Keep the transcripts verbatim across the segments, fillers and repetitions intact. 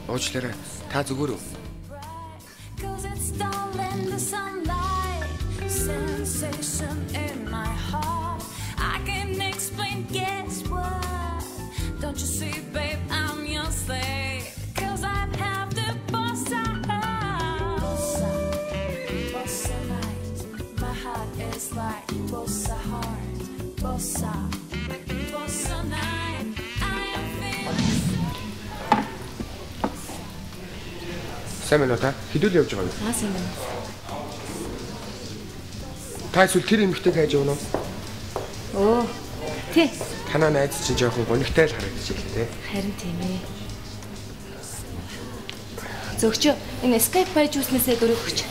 Уучлаарай. Та зүгээр үү? Don't you see, babe, I'm your slave. Cause I have the bossa bossa, bossa night. My heart is like bossa heart, bossa, bossa night. I am feeling. Сайн байна уу та? Хэдүүл явж байгаа юу? Аа сайн байна. Та эсвэл тэр эмэгтэйг хайж явна уу? Оо. Тий. Танаа найз чинь жоохон гонигтай л харагдаж байна те. Харин тийм ээ. Зөвчөө энэ Skype page үүснээсээ дөрөв өгч.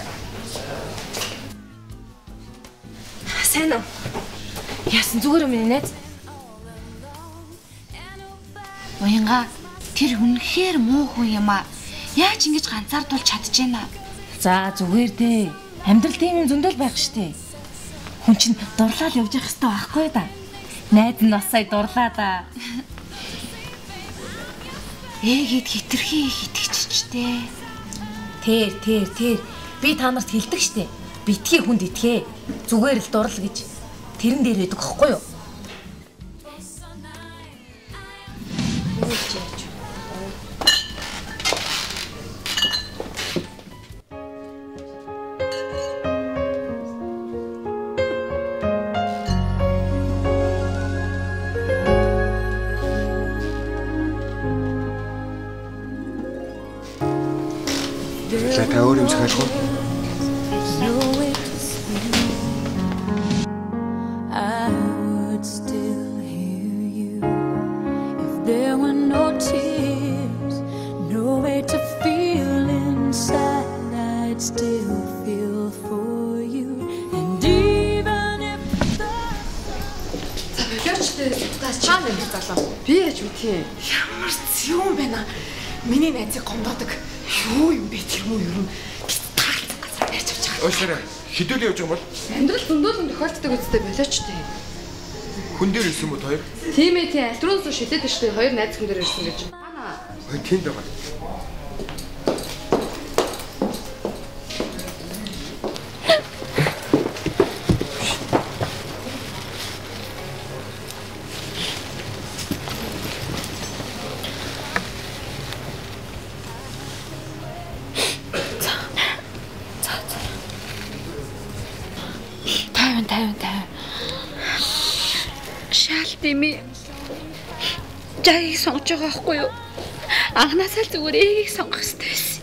Сайн уу? Яасан зүгээр юм ээ найз? Уянга тэр үнэхээр муу хүн юм аа. Яаж ингэж ганцаардуул чадчихэна? За зүгээр дээ. Амьдрал тийм юм зөндөл байх штэ. Хүн чинь дурлал явж явах хэрэгтэй байхгүй да. Найз нь бас сая дурлаа да. Ээгээд хитрхи итгэжчтэй. Тэр тэр тэр би та нарт хэлдэг штэ. Битгий хүнд итгэе. Зүгээр л дурл гэж. Тэрэн дээр байдаг аахгүй юу? За та өөр юм захиалах уу? I would still hear you if there were no tears, no way to feel inside. I'd still feel for you, and even if За билэрчтэй тас чаана нэг залуу. Би яаж үгүй. Ямар зүүн байна. Миний найзыг гомдоодог. Юу юм бэ тэр муу юу юм? Таалцсан газар барьж авч байгаа. Уучлаарай. Хэдүүл явж байгаа юм бол? Амьдрал зөндөлн тохиолддог үстэй болооч тээ. Хүн дээр ирсэн мөд хоёр? Тийм ээ тийм. Альтрууз шилээд штэ хоёр найз хүн дээр ирсэн гэж. Бана. Ой тэнд байгаа. Тими жагийг сонгож байгаа байхгүй юу? Анхнаасаа л зүгээр ээгийг сонгох хэрэгтэй байсан.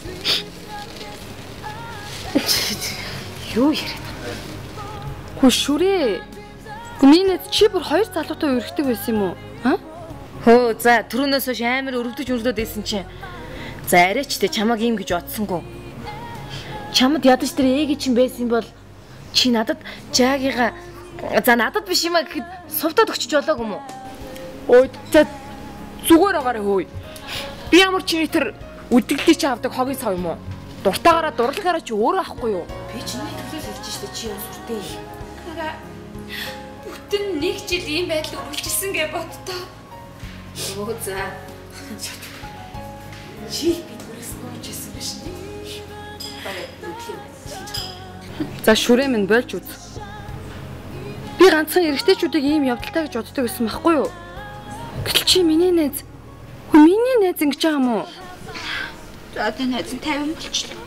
Юу яриад? Хөө шүрээ. Гүмийнэд чи бүр хоёр залуутай өргөдөг байсан юм уу? Аа? Хөө за түрүүнээс хойш амар өргөдөж өргөдөд байсан чинь. За арайч тэ чамаг юм гэж бодсонгүй. Чамд ядаж тэр ээгийн чинь байсан бол чи надад жаагига за надад биш юм а гэхэд сувдаад өгчөж болоог юм уу? Ой за зүгээр агаараа хөөе. Би ямар чиний тэр үдгэлтий чи авдаг хогийн сав юм уу? Дуртаагаараа дурлахаараа чи өөрөө авахгүй юу? Би чиний төлөө хэлж штэ чи юм сүртэй. Хараа бүтэн нэг жил ийм байдал үргэлжилсэн гэж бодтоо. Оо за. Чи би түрээс нууж ирсэн биш үү? За шүрээ минь болж үз. Би ганцхан эрэгтэйчүүдийг ийм явдалтай гэж боддог гэсэн байхгүй юу? Гэтэл чи миний найз. Хөө миний найз ингэж байгаа юм уу? За тэ найз нь тавин болчихлоо.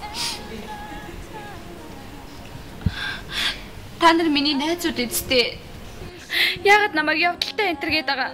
Та нар миний найзууд эцтэй. Яагаад намайг явдалтай энтер гээд байгаа?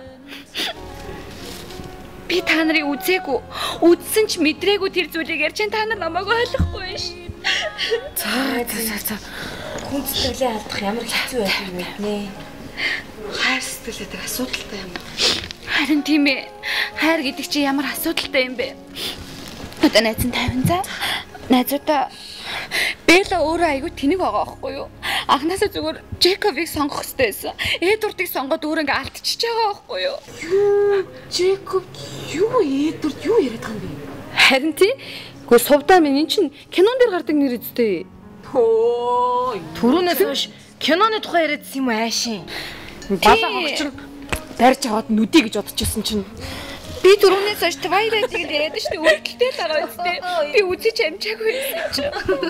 Би та нарыг үзээгүй. Үзсэн ч мэдрээгүй тэр зүйлийг ярьж та нар намайг ойлгохгүй ш. За за за. Хүн сэтгэлээ алдах ямар хэцүү байх юм бэ? Хайр сэтгэлээдэг асуудалтай юм. Харин тийм ээ. Хайр гэдэг чинь ямар асуудалтай юм бэ? Одоо найз нь тавин за. Найзуудаа Бэла өөрөө айгүй тэнэг байгаа байхгүй юу? Анхнаасаа зүгээр Джекобыг сонгох хэрэгтэй байсан. Эдвардыг сонгоод өөр ингээ алдчихж байгаа байхгүй юу? Юу? Джекоб юу Эдвард юу яриад байгаа юм бэ? Харин тий. Гэхдээ сувдаа минь эн чинь кинон дээр гардаг нэр үстэй. Хөө. Түрүүнээс хойш киноны тухай яриадсан юм аашийн. Голоо хогч нь барьж аваад нүдий гэж бодчихсон чинь Би түрүүнээс хойш Twilight-ийг л яриад шүү дээ. Үргэлжлээ л байгаа үстэй. Би үзэж амжаагүй байсан ч.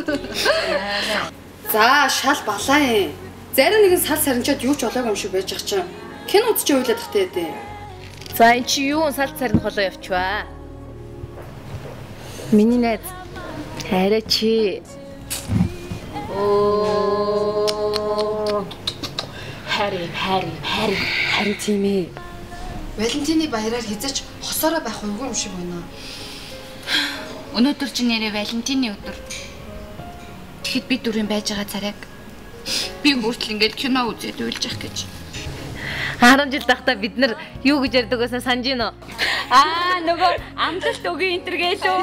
За шал балаа юм. Зарим нэгэн сал сарничаад юу ч олоогүй юм шиг байж байгаа чинь. Кино үзэж уйлаад тахтай дээ. За эн чи юу салт сарны холоо явчваа. Миний найз хараа чи. Оо. Хари хари хари Харин тийм ээ. Валентины баяраар хязгаарч хосоороо байх уйгүй юм шиг байна. Өнөөдөр чинь нэрээ Валентины өдөр. Тэгэхэд би дөрөв байж байгаа царайг би бүртэл ингээд кино үзээд уйлж явах гэж. харам жил тахта бид нар юу гэж ярьдаг байсан санаж гин үү? Аа нөгөө амлалт өгөө энтер гэлөө.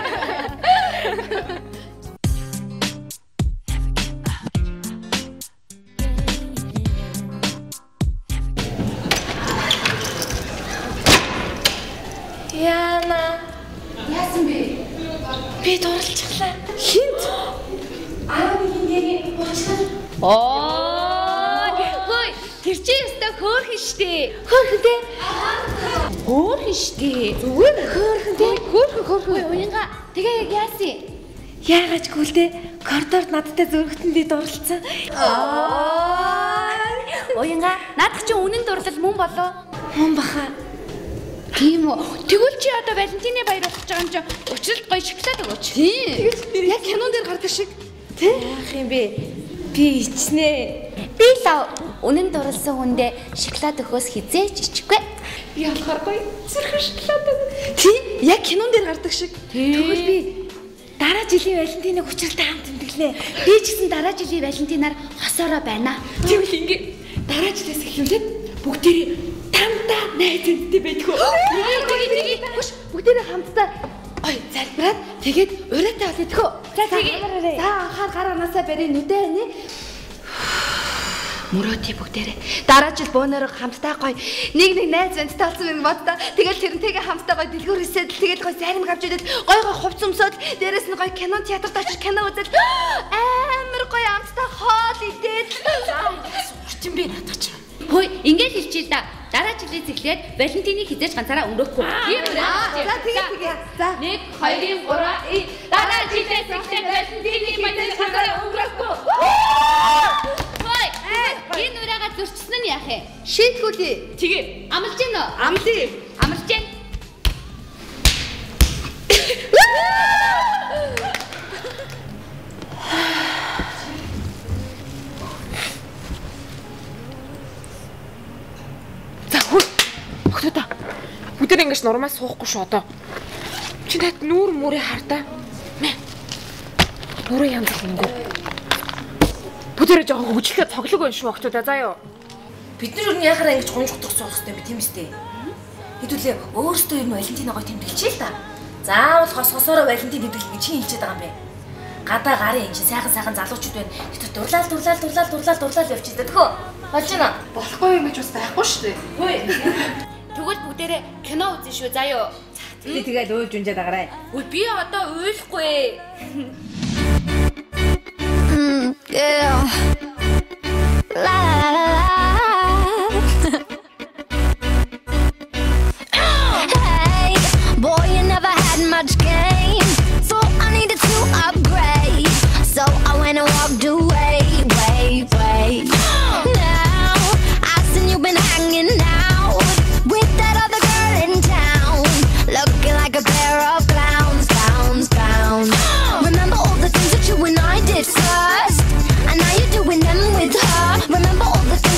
Яна. Яасан бэ? Би дурлцглаа. Хинт? Аа нэг боцсон. Оо. Хөөе, тэр чи өстө хөөрхөн штэ. Хөөрхөн дээ. Хөөрхөн штэ. Зүгээр хөөрхөн дээ. Хөөрхөн хөөрхөн. Уянга тэгээ яг яасан? Яагаад ч гүйлдэ коридорд надтай зөрөгтөн би дурлцсан. Аа. Уянга наадах чи үнэн дурлал мөн болоо. Мөн баха. Тийм үү. Тэгвэл чи одоо Валентины баяр уулзж байгаа юм чи өчрөлт гоё шоколад өгөөч. Тийм. Яг кинон дээр гардаг шиг. Тэ? Яах юм бэ? Би ичнэ. Би л үнэн дурлсан хүндээ шоколад өгөхөөс хизээч ичгүй. Би болохоор гоё зүрхэн шоколад. Тийм. Яг кинон дээр гардаг шиг. Тэгвэл би дараа жилийн Валентиныг учиртай хамт тэмдэглээ. Би ч гэсэн дараа жилийн Валентинаар хосоороо байна. Тэгвэл ингээ дараа жилээс эхлүүлээд бүгдээрээ тамтаа найз энтэй байдгүй. Тэгээ тэгээ тэгээ. Хүш бүгдээрээ хамтдаа ой залбираад тэгээд ураатай олдгоо. За тэгээ. За анхаар гар анаасаа барь нүдэ хийнэ. Мөрөөдий бүгдээрээ дараа жил бөөнөрөө хамтдаа гоё нэг нэг найз энтэй болсон юм боддоо. Тэгэл тэрнтэйгээ хамтдаа гоё дэлгүүр хийсэл тэгэл гоё зарим авч идэл гоё гоё хувц өмсөд дээрэс нь гоё кино театрт очиж кино үзэл амар гоё хамтдаа хоол идэл. Урчин би надад ч. Хөөе, ингээд хэлчихээ да. Дараа жилээс эхлээд Валентины хизээж ганцаараа өнгөрөхгүй. Тийм үү? За тэгээ тэгээ. За нэг, хоёр, гурав. Дараа жилээс эхлээд Валентины хизээж ганцаараа өнгөрөхгүй. Хөөе, энэ ураагаа зөрчсөн нь яах вэ? шийдгүүлээ. Тэгээ. Амлаж гин үү? Амлаа. Амлаж гин. Охтуудаа. Бүгд ингэж нурмаа суухгүй шүү одоо. Чи над нүүр мөрөө хардаа. Мэ. Нүүрээ янз бүр. Бүгдээ жоохон хөжлөхөд цоглог байна шүү охтуудаа заа юу. Бид нар юу яхаараа ингэж гонжгдох суух хэрэгтэй би тийм үстэй. Хэдүүлээ өөрөөсөө юм Валентина гоё тэмдэглэчихээ л та. Заавал хосгосоороо Валентин тэмдэглэх гэж чи хэлчихээд байгаа юм бэ. Гадаа гарын энэ чинь сайхан сайхан залуучууд байна. Тэд дурлал дурлал дурлал дурлал дурлал явчихдаг төхөө. Болж байна. Болохгүй юм гэж бас байхгүй шүү дээ. Хөөе. Тэгвэл бүгдээрээ кино үзэн шүү заа юу. Би тэгээд уйлж унжаад агараа. Үгүй би одоо уйлахгүй. Yeah. La la la la. Hey, boy, you never had much game, so I needed to upgrade. So I went and walked away, way, way. Now I've seen you've been hanging out with that other girl in town, looking like a pair of clowns, clowns, clowns. Remember all the things that you and I did first? And now you're doing them with her. Remember all the things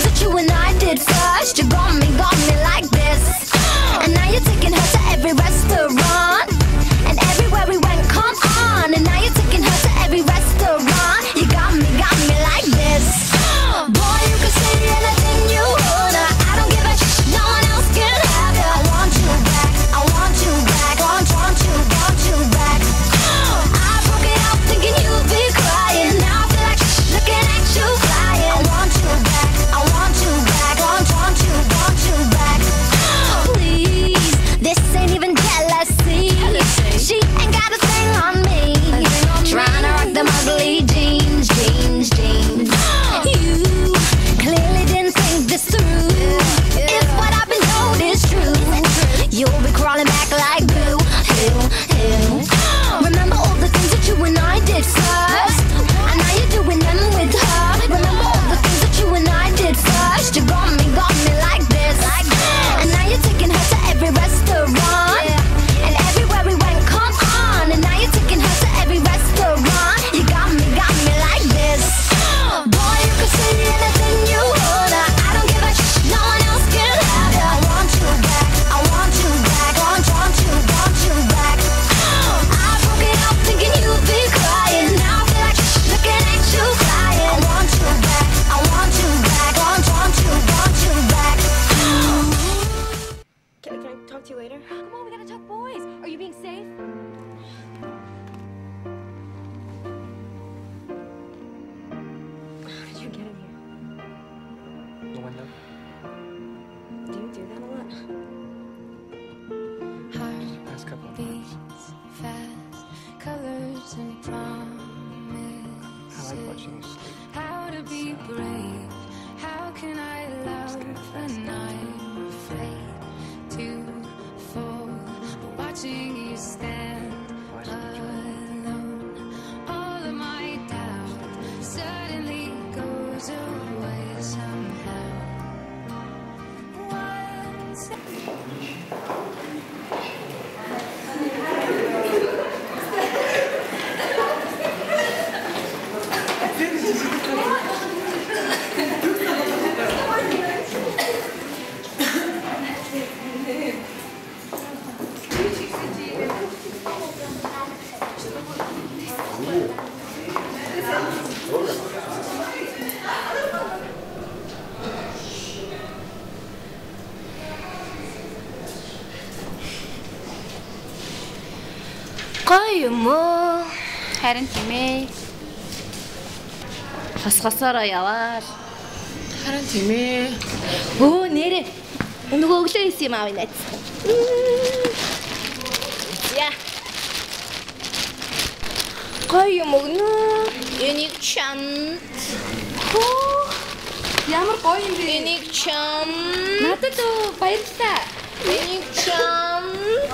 to you later. Come on, we gotta talk boys. Are you being safe? How did you get in here? The window. Do you do that a lot? Last couple of months. Fast colors and promises. I like watching you sleep. How to be brave? How can I love when I'm afraid to fall? Watching you stand alone, all of my doubt suddenly goes away somehow. Once Гоё юм уу? Харин тийм ээ. Хасгасаараа яваа. Харин тийм ээ. Өө нэрээ. Нөгөө өглөө хийсэн юм аав найз. Я. Гоё юм уу? Энийг чам. Хөө. Ямар гоё юм бэ? Энийг чам. Надад оо баярлалаа. Энийг чам.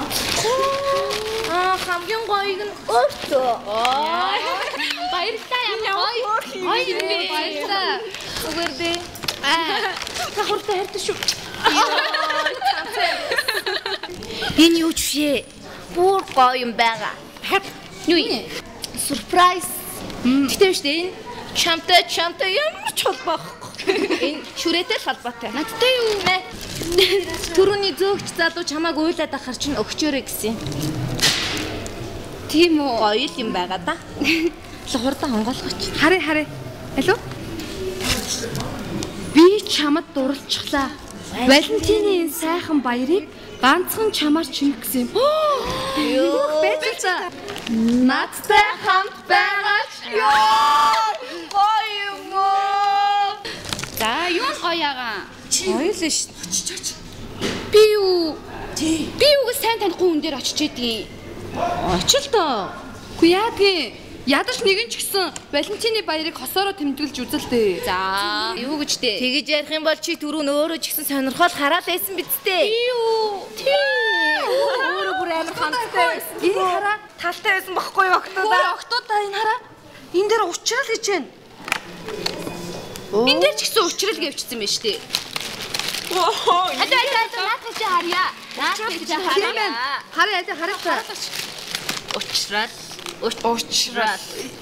Аа хамгийн гоёг нь өөртөө. Баярлалаа ямар гоё. Гоё юм бэ. Баярлалаа. Зүгээр дээ. Аа. Тахуртай хайртай шүү. Энэ юу ч вэ? Бүр гоё юм байгаа. Юу юм? Surprise. Тэгтээ биш дээ энэ чамтай чамтай ямар ч холбоохгүй. Энэ шүрээтэй л холбоотой. Надтай юу? Түрүүний зөөгч залуу чамааг уйлаад ахаар чинь өгчөөрэй гэсэн. Тийм үү? Гоё л юм байгаа да. Хурдан хонгоолгоч. Хараа хараа. Алуу? Би чамд дурлцглаа. Валентины энэ сайхан баярыг ганцхан чамаар чингэх гэсэн юм. Юу байж та. Надтай хамт байгаач. ёо. Гоё юм уу? За юу гоёагаа. Гоё л шүү. Би юу? Би юуг сайн танихгүй хүн дээр очиж идэв. Очил доо. Үгүй яагийн. Ядаж нэгэн ч гэсэн Валентины баярыг хосоороо тэмдэглэж үзэлтэй. За юу гэж дээ? Тэгэж ярих юм бол чи түрүүн өөрөө ч гэсэн сонирхол хараад байсан биз дээ. Юу? Тийм. Өөрөө бүр амар хандтай байсан. Энэ хараа. Талтай байсан бохгүй юу октоо? Өөр октоодаа энэ хараа. Энэ дээр уучрал гэж байна. Энд дээр ч гэсэн уучрал гэвчсэн юм шүү дээ. Оо. Хадаа хадаа наатах чи харьяа. Наатах чи харьяа. Хараа яа хараа та. Уучрал. Уучрал.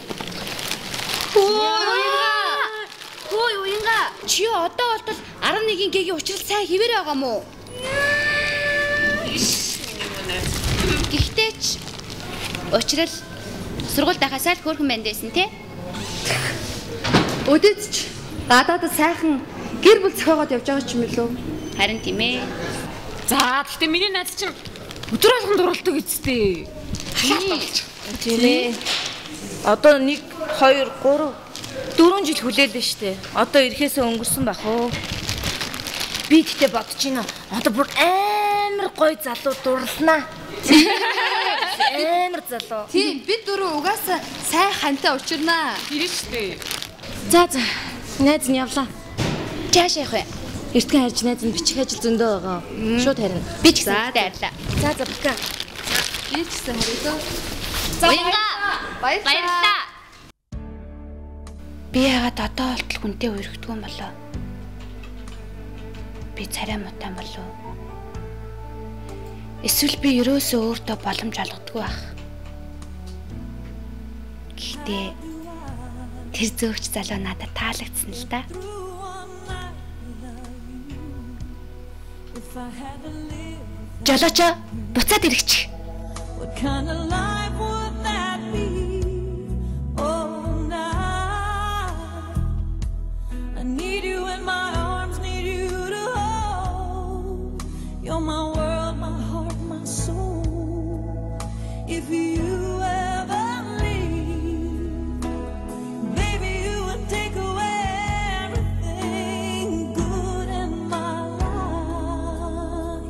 Хөөе уянга. Чи одоо болтол арван нэгэн гэгийн уучрал сайн хിവэр байгаа мó? Гэхдээ ч уучрал сургуульд ахасаа л хөөрхөн байндайсэн тий? Өдөөч гадаадд сайхан гэр бүл зохиогоод явж байгаа ч юм лөө. Харин тийм ээ. За гэхдээ миний найз чинь өдөр болгон дурлдаг үсттэй. Тийм ээ. Одоо нэг, хоёр, гурав, дөрвөн жил хүлээлээ штэ. Одоо ирэхээсээ өнгөрсөн бах уу. Би тэгтээ бодож байна. Одоо бүр амар гоё залуу дурлнаа. Амар залуу. Тийм бид дөрөв угаасаа сайн хантай учирнаа. Ирэн штэ. За за. Найз нь явлаа. Чааш явах вэ? Эртхэн харж найз нь бичих ажил зөндөө байгаа. Шууд харина. Би ч гэсэн дайрлаа. За за бика. Би ч гэсэн харъя. Уянга. Баярлалаа. Баярлалаа. Би яагаад одоо болтол хүнтэй өргөдгөө юм болоо? Би царай муутай болов. Эсвэл би ерөөсөө өөртөө боломж олгодгүй байх. Гэхдээ тэр зөөгч залуу надад таалагдсан л да. Жолоочо буцаад ирэгч. What kind of life would that be? Oh, now I need you in my arms, need you to hold. You're my world, my heart. my soul. If you ever leave, baby, you would take away everything good in my life.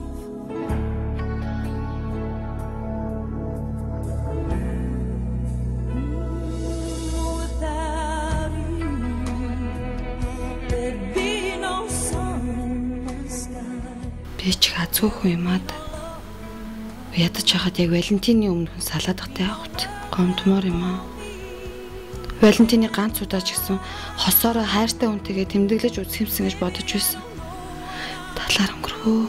Without you, there'd be no sun in my sky. Би ч хазгүй хүн юм аа. Ядаж хахад яг Валентины өмнө хүн салаадахтай явахт гомдмоор юм аа. Валентины ганц удаа ч гэсэн хосоороо хайртай хүнтэйгээ тэмдэглэж үзэх юмсан гэж бодож байсан. Талаар өнгөрөө.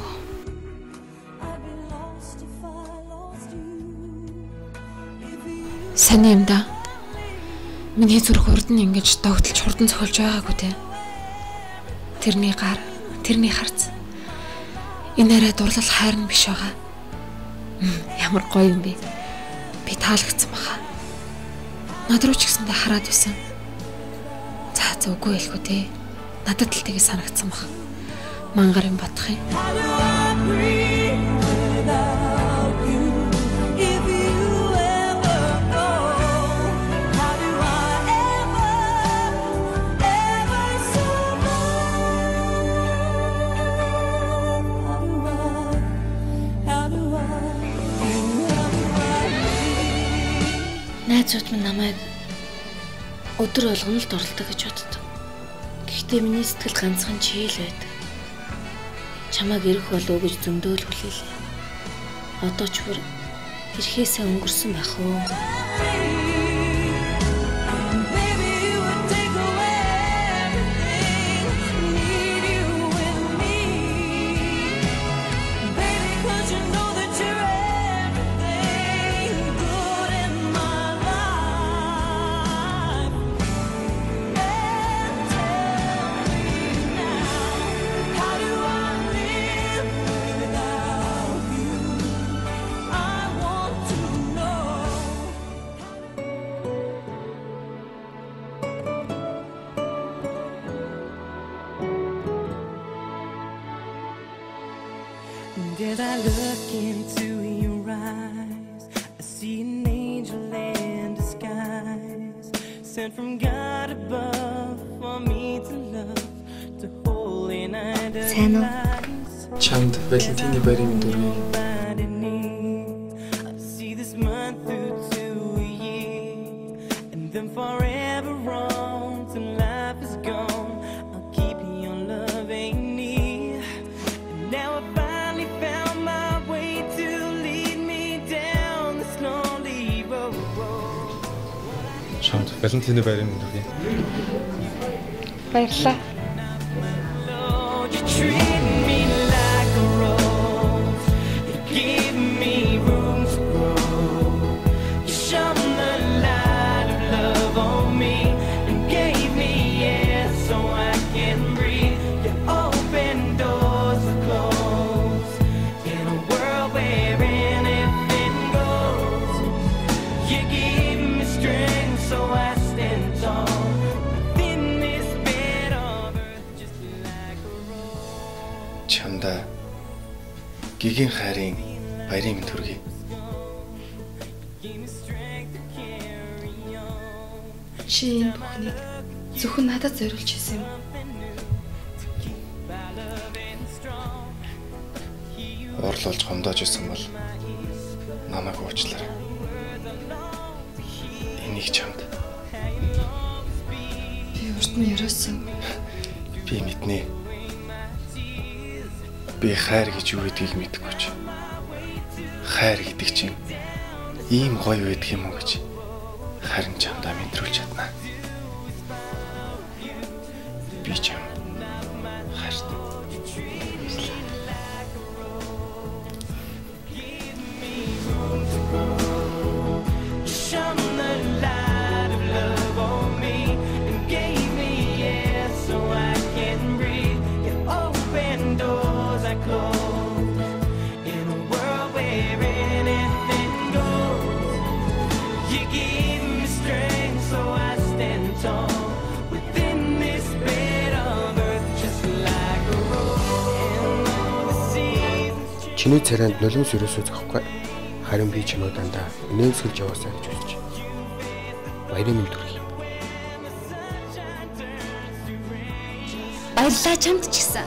Сайн юм да. Миний зүрх урд нь ингэж догтлж хурдан цохолж байгаагүй те. Тэрний гар, тэрний харц. Энэ арай дурлал хайр нь биш байгаа. Ямар гоё юм бэ. Би таалагдсан баха. Над руу ч гэсэндээ хараад байсан. За за үгүй хэлэхгүй те. Надад л тэгээ санагдсан баха. Мангар юм бодох юм. How do I breathe without you? If you ever go, how do I ever, ever survive? How do I, how do I, how do I breathe? Найзууд минь намайг өдөр болгоно л дурлдаг гэж боддог. Гэхдээ миний сэтгэл ганцхан чи л байдаг. Чамайг ирэх болов уу гэж зөндөл хүлээлээ. Одоо ч бүр ирэхээсээ өнгөрсөн байх уу. Baby, you would take away everything. Need you with me, baby, 'cause you know that you're everything good in my life. And tell me now, how do I live without you? I want to know. And as I look into your eyes, I see an angel in disguise, sent from God above for me to love, to holy night of Сайн уу? lights. Чамд Валентины баярын мэнд хүргэе. I see this month through to a year, and then forever on till life is gone. I'll keep your loving near. And now I finally found my way to lead me down this lonely road. Чамд Валентины баярын мэнд хүргэе. Баярлалаа. Lord, you treat me like a rose. You give me room to grow. You shone the light of love on me and gave me air so I can breathe. You open doors that close in a world where anything goes. You give me strength so I stand tall within this bed of earth, just like a rose. Чамда гигийн хайрын баярын мэнд хүргэе. Give me strength to carry on. Чи энэ бүхнийг зөвхөн надад зориулж хийсэн юм. My love and strong. Уурлуулж гомдоож исэн бол намайг уучлаарай. Энийг чамд Би урд нь ерөөсөн. би мэднэ. Би хайр гэж юу гэдгийг мэдэхгүй ч. Хайр гэдэг чинь ийм гоё байдаг юм уу гэж харин чамдаа мэдрүүлж чадна. Би чам хайртай. Shone the light of love on me and gave me air so I can breathe. You open doors I closed in a world where anything goes. You give me strength so I stand tall within this bed of Чиний царайнд нулимс ерөөсөө зөхгүй. Харин би чамайг дандаа нөөцгөлж яваасаа гэж үзэж. Баярын мэнд хүргэе. Баярлалаа чамд ч гэсэн.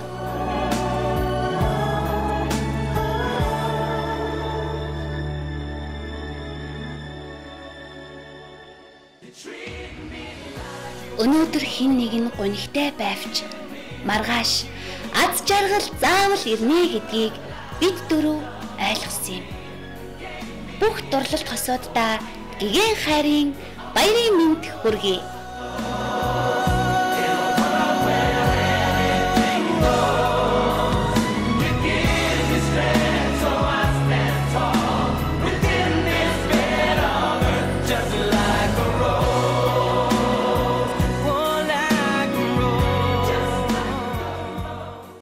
Өнөөдөр хэн нэг нь гонигтай байвч маргааш аз жаргал заавал ирнэ гэдгийг бид дөрөв ойлгосон юм. Бүх дурлалт хосооддаа гэгэн хайрын баярын мэнд хүргэе.